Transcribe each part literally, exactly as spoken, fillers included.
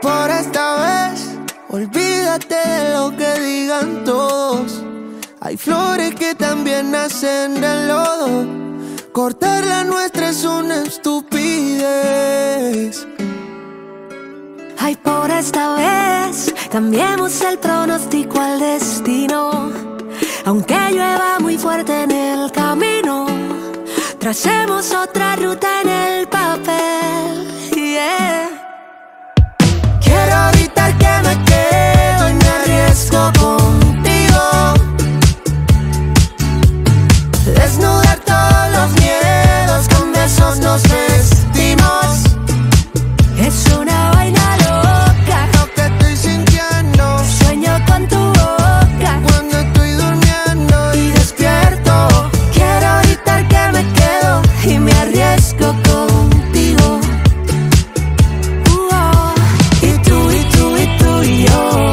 por esta vez, olvídate de lo que digan todos. Hay flores que también nacen del lodo. Cortar la nuestra es una estupidez. Ay, por esta vez, cambiemos el pronóstico al destino. Aunque llueva muy fuerte en el camino, tracemos otra ruta en el papel, yeah. Quiero evitar que me quedo y me arriesgo contigo. Desnudar todos los miedos, con besos nos vestimos. Es una vaina loca lo que estoy sintiendo. Sueño con tu boca cuando estoy durmiendo y despierto. Quiero evitar que me quedo y me arriesgo contigo. Uh-oh. Y tú, y tú, y tú, y yo.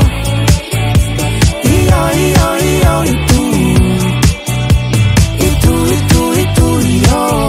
Y yo, y yo, y yo, y tú. Y tú, y tú, y tú, y yo.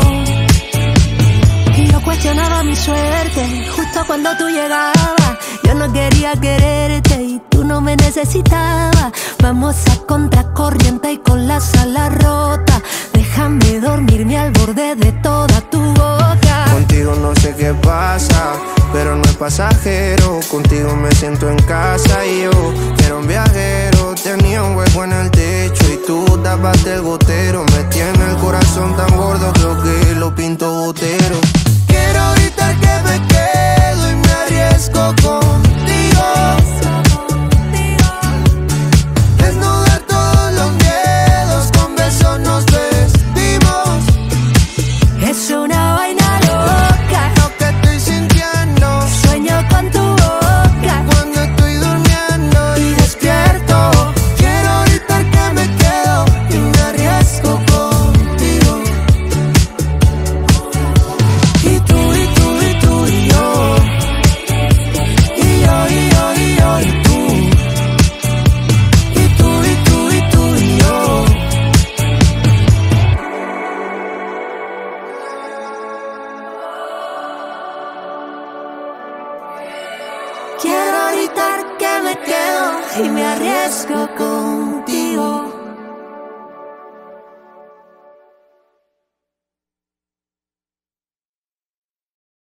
Y yo cuestionaba mi suerte justo cuando tú llegabas. Yo no quería quererte y tú no me necesitabas. Vamos a contracorriente y con las alas rotas. Déjame dormirme al borde de toda tu boca. Contigo no sé qué pasa, pero no es pasajero. Contigo me siento en casa y yo era un viajero. Tenía un hueco en el techo y tú tapaste el gotero. Me tiene el corazón tan gordo, creo que lo pinto botero. Quiero evitar que me quedo y me arriesgo contigo. Desnudar todos los miedos, con besos nos vestimos. Es una vaina loca lo que estoy sintiendo. Sueño con tu boca cuando estoy durmiendo y despierto. Quiero evitar que me quedo y me arriesgo contigo. Y tú, y tú, y tú, y yo. Y yo, y yo, y yo, y tú. Y tú, y tú, y tú, y yo. Quiero evitar que me quedo y me arriesgo con